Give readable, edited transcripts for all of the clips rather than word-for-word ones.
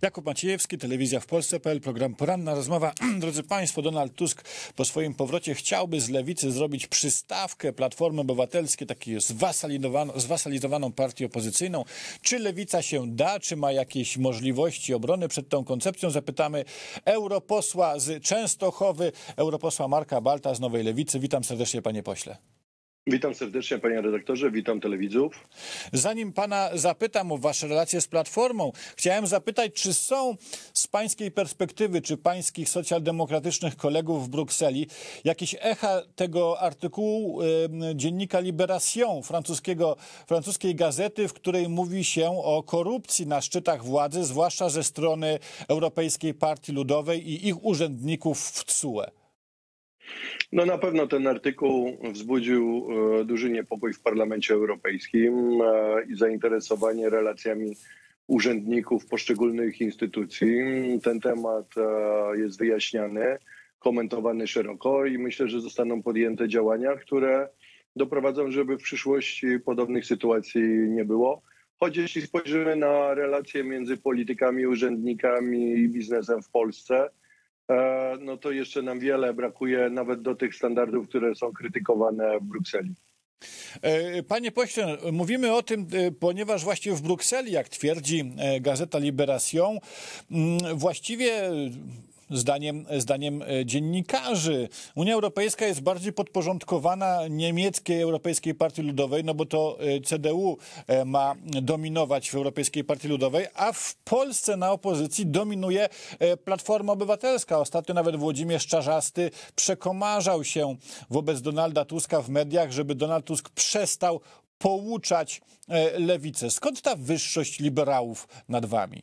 Jakub Maciejewski, Telewizja w Polsce.pl, program Poranna Rozmowa. Drodzy Państwo, Donald Tusk po swoim powrocie chciałby z Lewicy zrobić przystawkę Platformy Obywatelskiej, takiej zwasalizowaną partię opozycyjną. Czy Lewica się da, czy ma jakieś możliwości obrony przed tą koncepcją? Zapytamy europosła z Częstochowy, europosła Marka Balta z Nowej Lewicy. Witam serdecznie, panie pośle. Witam serdecznie, panie redaktorze, witam telewidzów. Zanim pana zapytam o wasze relacje z Platformą, chciałem zapytać, czy są z pańskiej perspektywy, czy pańskich socjaldemokratycznych kolegów w Brukseli jakieś echa tego artykułu dziennika Libération, francuskiej gazety, w której mówi się o korupcji na szczytach władzy, zwłaszcza ze strony Europejskiej Partii Ludowej i ich urzędników w TSUE? No na pewno ten artykuł wzbudził duży niepokój w Parlamencie Europejskim i zainteresowanie relacjami urzędników poszczególnych instytucji. Ten temat jest wyjaśniany, komentowany szeroko i myślę, że zostaną podjęte działania, które doprowadzą, żeby w przyszłości podobnych sytuacji nie było. Choć jeśli spojrzymy na relacje między politykami, urzędnikami i biznesem w Polsce, no to jeszcze nam wiele brakuje nawet do tych standardów, które są krytykowane w Brukseli. Panie pośle, mówimy o tym, ponieważ właśnie w Brukseli, jak twierdzi gazeta Libération, właściwie zdaniem dziennikarzy Unia Europejska jest bardziej podporządkowana niemieckiej Europejskiej Partii Ludowej, no bo to CDU ma dominować w Europejskiej Partii Ludowej, a w Polsce na opozycji dominuje Platforma Obywatelska. Ostatnio nawet Włodzimierz Czarzasty przekomarzał się wobec Donalda Tuska w mediach, żeby Donald Tusk przestał pouczać lewicę. Skąd ta wyższość liberałów nad wami?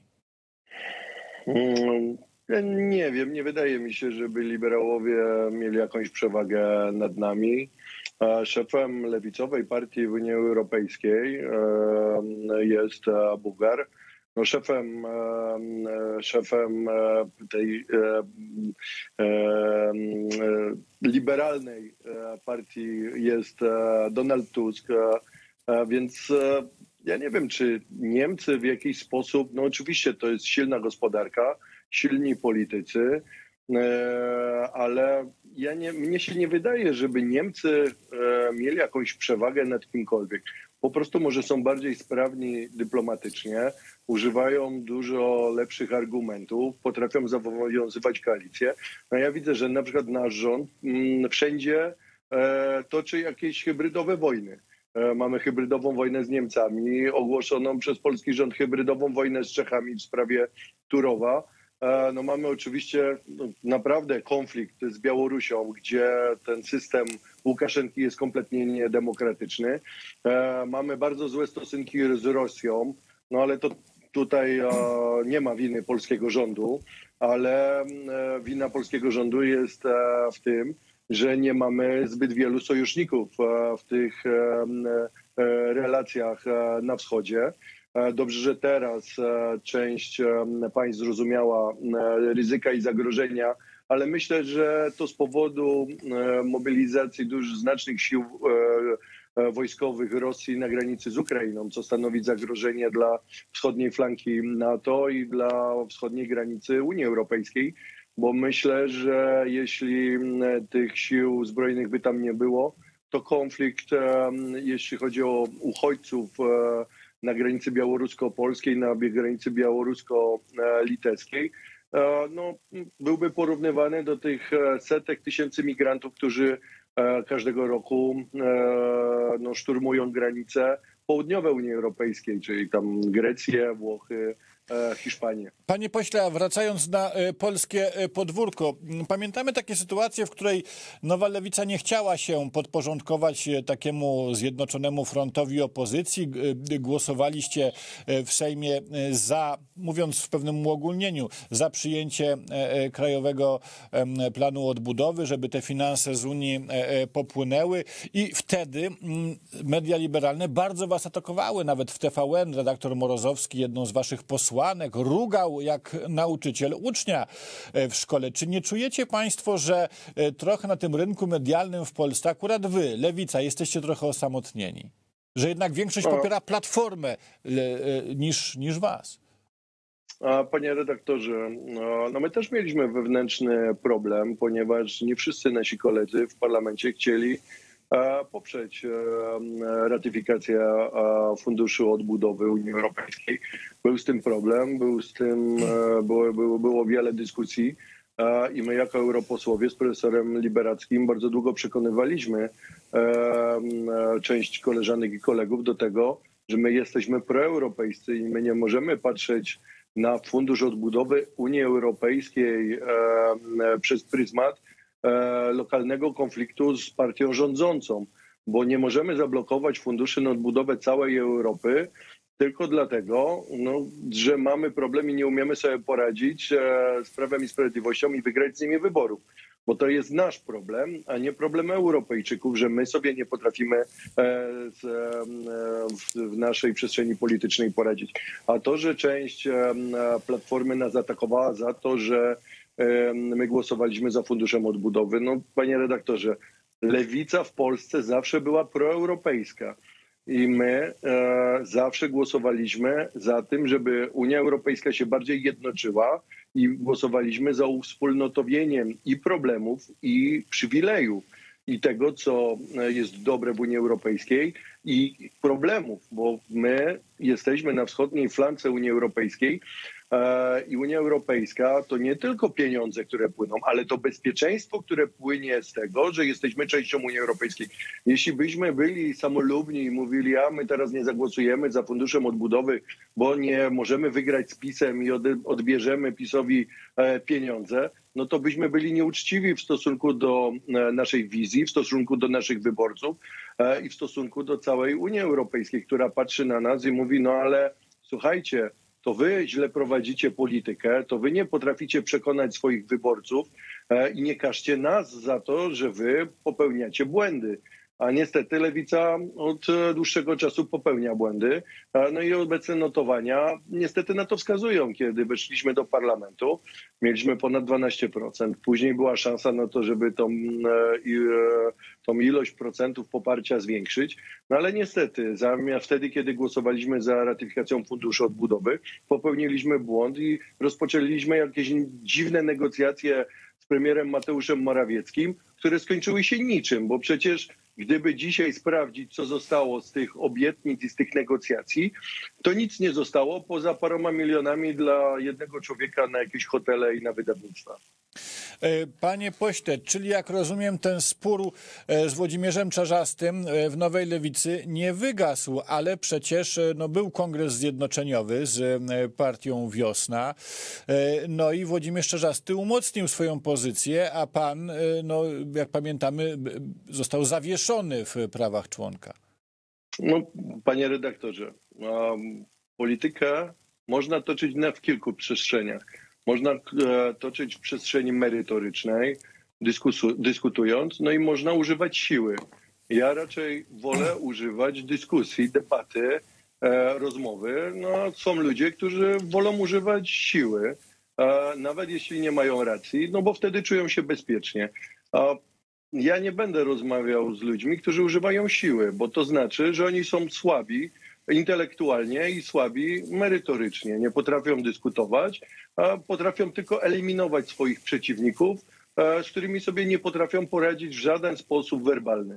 Ja nie wiem, nie wydaje mi się, żeby liberałowie mieli jakąś przewagę nad nami. Szefem lewicowej partii w Unii Europejskiej jest Bułgar. No szefem tej liberalnej partii jest Donald Tusk, więc ja nie wiem, czy Niemcy w jakiś sposób, no oczywiście to jest silna gospodarka, silni politycy, ale mnie się nie wydaje, żeby Niemcy mieli jakąś przewagę nad kimkolwiek. Po prostu może są bardziej sprawni dyplomatycznie, używają dużo lepszych argumentów, potrafią zawiązywać koalicje. No ja widzę, że na przykład nasz rząd wszędzie toczy jakieś hybrydowe wojny. Mamy hybrydową wojnę z Niemcami, ogłoszoną przez polski rząd hybrydową wojnę z Czechami w sprawie Turowa. No mamy oczywiście naprawdę konflikt z Białorusią, gdzie ten system Łukaszenki jest kompletnie niedemokratyczny. Mamy bardzo złe stosunki z Rosją, no ale to tutaj nie ma winy polskiego rządu, ale wina polskiego rządu jest w tym, że nie mamy zbyt wielu sojuszników w tych relacjach na wschodzie. Dobrze, że teraz część państw zrozumiała ryzyka i zagrożenia, ale myślę, że to z powodu mobilizacji znacznych sił wojskowych Rosji na granicy z Ukrainą, co stanowi zagrożenie dla wschodniej flanki NATO i dla wschodniej granicy Unii Europejskiej, bo myślę, że jeśli tych sił zbrojnych by tam nie było, to konflikt, jeśli chodzi o uchodźców na granicy białorusko-polskiej, na granicy białorusko-litewskiej, no, byłby porównywany do tych setek tysięcy migrantów, którzy każdego roku szturmują granice południowe Unii Europejskiej, czyli tam Grecję, Włochy, Hiszpanię. Panie pośle, wracając na polskie podwórko, pamiętamy takie sytuacje, w której Nowa Lewica nie chciała się podporządkować takiemu zjednoczonemu frontowi opozycji. Głosowaliście w Sejmie za, mówiąc w pewnym uogólnieniu, za przyjęcie Krajowego Planu Odbudowy, żeby te finanse z Unii popłynęły i wtedy media liberalne bardzo was atakowały. Nawet w TVN redaktor Morozowski, jedną z waszych posłanek, rugał jak nauczyciel ucznia w szkole. Czy nie czujecie państwo, że trochę na tym rynku medialnym w Polsce, akurat wy, Lewica, jesteście trochę osamotnieni? Że jednak większość popiera Platformę niż was? Panie redaktorze, no my też mieliśmy wewnętrzny problem, ponieważ nie wszyscy nasi koledzy w parlamencie chcieli poprzeć ratyfikację Funduszu Odbudowy Unii Europejskiej. Był z tym problem, było wiele dyskusji i my jako europosłowie z profesorem Liberadzkim bardzo długo przekonywaliśmy część koleżanek i kolegów do tego, że my jesteśmy proeuropejscy i my nie możemy patrzeć na Fundusz Odbudowy Unii Europejskiej przez pryzmat lokalnego konfliktu z partią rządzącą, bo nie możemy zablokować funduszy na odbudowę całej Europy tylko dlatego, że mamy problem i nie umiemy sobie poradzić z Prawem i Sprawiedliwością i wygrać z nimi wyborów. Bo to jest nasz problem, a nie problem Europejczyków, że my sobie nie potrafimy w naszej przestrzeni politycznej poradzić. A to, że część Platformy nas zaatakowała za to, że my głosowaliśmy za Funduszem Odbudowy, no panie redaktorze, lewica w Polsce zawsze była proeuropejska. I my zawsze głosowaliśmy za tym, żeby Unia Europejska się bardziej jednoczyła i głosowaliśmy za uwspólnotowieniem i problemów, i przywilejów, i tego, co jest dobre w Unii Europejskiej, i problemów, bo my jesteśmy na wschodniej flance Unii Europejskiej i Unia Europejska to nie tylko pieniądze, które płyną, ale to bezpieczeństwo, które płynie z tego, że jesteśmy częścią Unii Europejskiej. Jeśli byśmy byli samolubni i mówili, a my teraz nie zagłosujemy za Funduszem Odbudowy, bo nie możemy wygrać z PiS-em i odbierzemy PiS-owi pieniądze, no to byśmy byli nieuczciwi w stosunku do naszej wizji, w stosunku do naszych wyborców i w stosunku do całej Unii Europejskiej, która patrzy na nas i mówi, no ale słuchajcie, to wy źle prowadzicie politykę, to wy nie potraficie przekonać swoich wyborców i nie każcie nas za to, że wy popełniacie błędy. A niestety lewica od dłuższego czasu popełnia błędy. No i obecne notowania niestety na to wskazują. Kiedy weszliśmy do parlamentu, mieliśmy ponad 12%. Później była szansa na to, żeby tą ilość procentów poparcia zwiększyć. No ale niestety zamiast wtedy, kiedy głosowaliśmy za ratyfikacją Funduszu Odbudowy, popełniliśmy błąd i rozpoczęliśmy jakieś dziwne negocjacje z premierem Mateuszem Morawieckim, które skończyły się niczym, bo przecież gdyby dzisiaj sprawdzić, co zostało z tych obietnic i z tych negocjacji, to nic nie zostało poza paroma milionami dla jednego człowieka na jakieś hotele i na wydawnictwa. Panie pośle, czyli jak rozumiem, ten spór z Włodzimierzem Czarzastym w Nowej Lewicy nie wygasł, ale przecież był kongres zjednoczeniowy z partią Wiosna. No i Włodzimierz Czarzasty umocnił swoją pozycję, a pan, jak pamiętamy, został zawieszony w prawach członka. No, panie redaktorze, politykę można toczyć w kilku przestrzeniach. Można toczyć w przestrzeni merytorycznej, dyskutując, no i można używać siły. Ja raczej wolę używać dyskusji, debaty, rozmowy. No, są ludzie, którzy wolą używać siły, nawet jeśli nie mają racji, no bo wtedy czują się bezpiecznie. Ja nie będę rozmawiał z ludźmi, którzy używają siły, bo to znaczy, że oni są słabi intelektualnie i słabi merytorycznie. Nie potrafią dyskutować, a potrafią tylko eliminować swoich przeciwników, z którymi sobie nie potrafią poradzić w żaden sposób werbalny.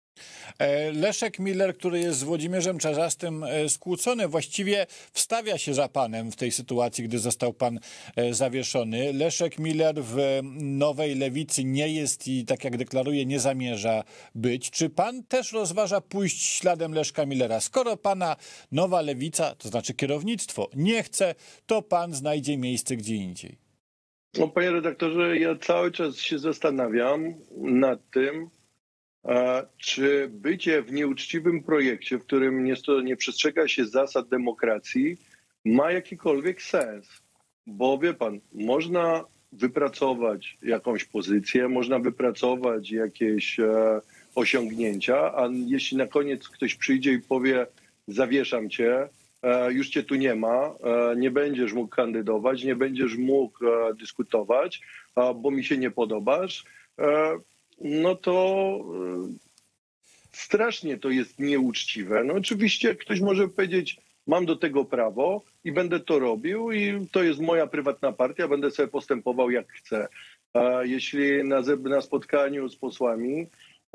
Leszek Miller, który jest z Włodzimierzem Czarzastym skłócony, właściwie wstawia się za panem w tej sytuacji, gdy został pan zawieszony. Leszek Miller w Nowej Lewicy nie jest i, tak jak deklaruje, nie zamierza być. Czy pan też rozważa pójść śladem Leszka Millera? Skoro pana Nowa Lewica, to znaczy kierownictwo, nie chce, to pan znajdzie miejsce gdzie indziej. No, panie redaktorze, ja cały czas się zastanawiam nad tym, czy bycie w nieuczciwym projekcie, w którym nie przestrzega się zasad demokracji, ma jakikolwiek sens. Bo wie pan, można wypracować jakąś pozycję, można wypracować jakieś osiągnięcia, a jeśli na koniec ktoś przyjdzie i powie, zawieszam cię, już cię tu nie ma, nie będziesz mógł kandydować, nie będziesz mógł dyskutować, bo mi się nie podobasz, no to strasznie to jest nieuczciwe. No oczywiście ktoś może powiedzieć, mam do tego prawo i będę to robił i to jest moja prywatna partia, będę sobie postępował jak chcę. Jeśli na spotkaniu z posłami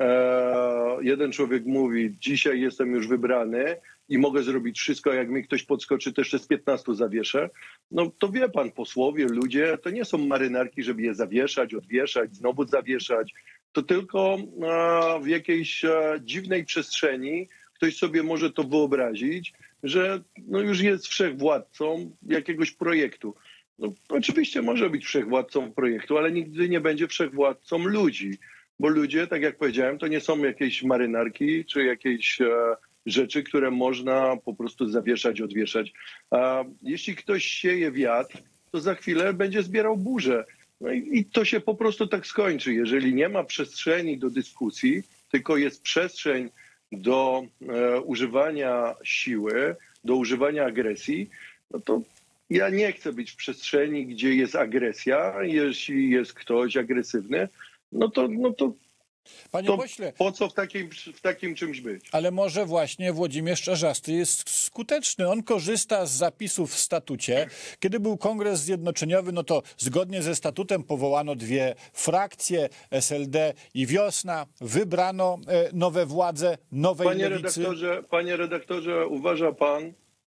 jeden człowiek mówi, dzisiaj jestem już wybrany i mogę zrobić wszystko, jak mi ktoś podskoczy, to jeszcze z 15 zawieszę, no to wie pan, posłowie, ludzie, to nie są marynarki, żeby je zawieszać, odwieszać, znowu zawieszać. To tylko w jakiejś dziwnej przestrzeni ktoś sobie może to wyobrazić, że no już jest wszechwładcą jakiegoś projektu. No, oczywiście może być wszechwładcą projektu, ale nigdy nie będzie wszechwładcą ludzi. Bo ludzie, tak jak powiedziałem, to nie są jakieś marynarki czy jakieś rzeczy, które można po prostu zawieszać, odwieszać. A jeśli ktoś sieje wiatr, to za chwilę będzie zbierał burzę. No i to się po prostu tak skończy. Jeżeli nie ma przestrzeni do dyskusji, tylko jest przestrzeń do używania siły, do używania agresji, no to ja nie chcę być w przestrzeni, gdzie jest agresja. Jeśli jest ktoś agresywny, no to Panie pośle, po co w takim czymś być? ale może właśnie Włodzimierz Czarzasty jest skuteczny. On korzysta z zapisów w statucie. Kiedy był Kongres Zjednoczeniowy, no to zgodnie ze statutem powołano dwie frakcje, SLD i Wiosna. Wybrano nowe władze, nowej lewicy. Panie redaktorze, uważa pan,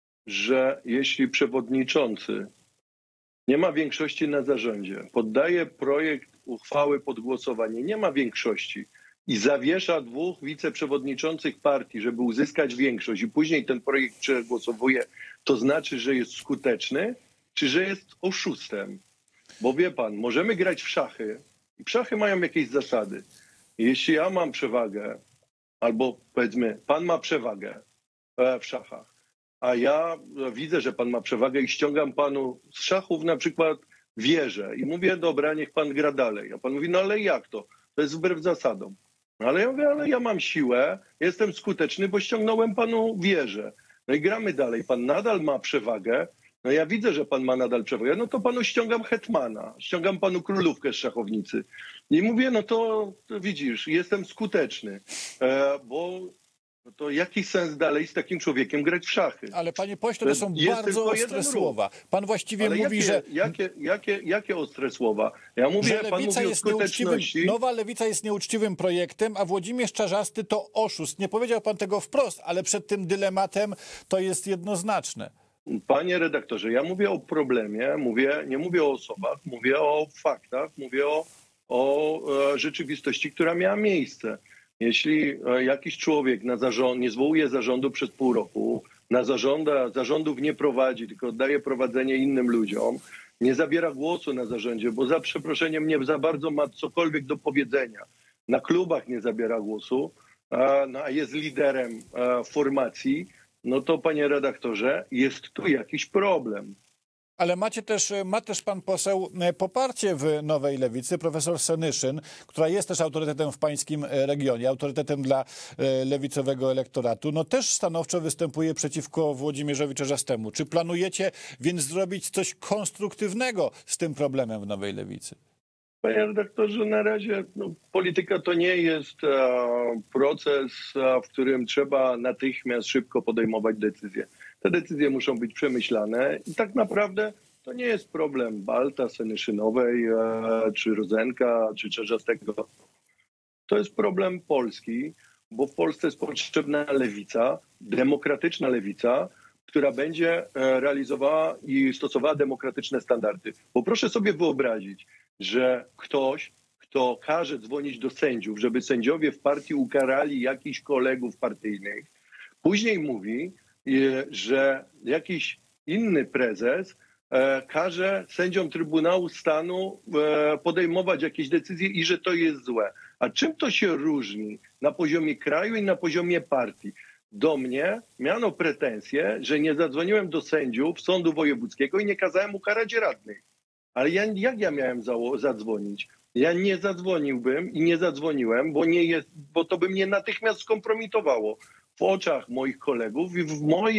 że jeśli przewodniczący nie ma większości na zarządzie, poddaje projekt uchwały pod głosowanie, nie ma większości i zawiesza dwóch wiceprzewodniczących partii, żeby uzyskać większość i później ten projekt przegłosowuje, to znaczy, że jest skuteczny, czy że jest oszustem? Bo wie pan, możemy grać w szachy i szachy mają jakieś zasady. Jeśli ja mam przewagę, albo powiedzmy, pan ma przewagę w szachach, a ja widzę, że pan ma przewagę i ściągam panu z szachów na przykład wieżę i mówię, dobra, niech pan gra dalej. A pan mówi, no ale jak to? To jest wbrew zasadom. No ale ja mówię, ale ja mam siłę, jestem skuteczny, bo ściągnąłem panu wieżę. No i gramy dalej. Pan nadal ma przewagę. No ja widzę, że pan ma nadal przewagę. No to panu ściągam hetmana, ściągam panu królówkę z szachownicy. I mówię, no to widzisz, jestem skuteczny, bo no to jaki sens dalej z takim człowiekiem grać w szachy? Ale panie pośle, to są bardzo ostre słowa. Pan właściwie mówi, że... Jakie ostre słowa? Ja mówię, że pan mówi o skuteczności. Nowa Lewica jest nieuczciwym projektem, a Włodzimierz Czarzasty to oszust. Nie powiedział pan tego wprost, ale przed tym dylematem to jest jednoznaczne. Panie redaktorze, ja mówię o problemie, nie mówię o osobach, mówię o faktach, mówię o rzeczywistości, która miała miejsce. Jeśli jakiś człowiek nie zwołuje zarządu przez pół roku, zarządów nie prowadzi, tylko oddaje prowadzenie innym ludziom, nie zabiera głosu na zarządzie, bo za przeproszeniem nie za bardzo ma cokolwiek do powiedzenia, na klubach nie zabiera głosu, a jest liderem formacji, no to panie redaktorze, jest tu jakiś problem. Ale ma też pan poseł poparcie w Nowej Lewicy, profesor Senyszyn, która jest też autorytetem w pańskim regionie, autorytetem dla lewicowego elektoratu. No też stanowczo występuje przeciwko Włodzimierzowi Czarzastemu. Czy planujecie więc zrobić coś konstruktywnego z tym problemem w Nowej Lewicy? Panie redaktorze, na razie polityka to nie jest proces, w którym trzeba natychmiast szybko podejmować decyzje. Te decyzje muszą być przemyślane i tak naprawdę to nie jest problem Balta, Senyszynowej, czy Rozenka, czy Czarzastego. To jest problem Polski, bo w Polsce jest potrzebna lewica, demokratyczna lewica, która będzie realizowała i stosowała demokratyczne standardy. Bo proszę sobie wyobrazić, że ktoś, kto każe dzwonić do sędziów, żeby sędziowie w partii ukarali jakichś kolegów partyjnych, później mówi, że jakiś inny prezes każe sędziom Trybunału Stanu podejmować jakieś decyzje i że to jest złe. A czym to się różni na poziomie kraju i na poziomie partii? Do mnie miano pretensje, że nie zadzwoniłem do sędziów Sądu Wojewódzkiego i nie kazałem ukarać radnych. Ale jak ja miałem zadzwonić? Ja nie zadzwoniłbym i nie zadzwoniłem, bo to by mnie natychmiast skompromitowało w oczach moich kolegów i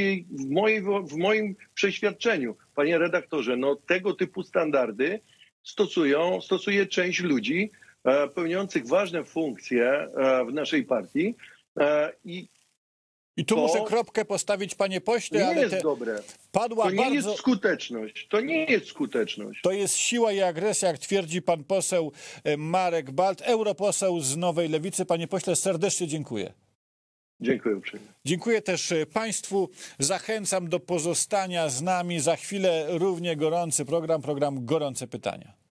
w moim przeświadczeniu. Panie redaktorze, no tego typu standardy stosuje część ludzi pełniących ważne funkcje w naszej partii i I tu muszę kropkę postawić, panie pośle, nie ale jest dobre. padła To nie bardzo... jest skuteczność. To nie jest skuteczność. To jest siła i agresja, jak twierdzi pan poseł Marek Balt, europoseł z Nowej Lewicy. Panie pośle, serdecznie dziękuję. Dziękuję uprzejmie. Dziękuję też państwu. Zachęcam do pozostania z nami. Za chwilę równie gorący program Gorące Pytania.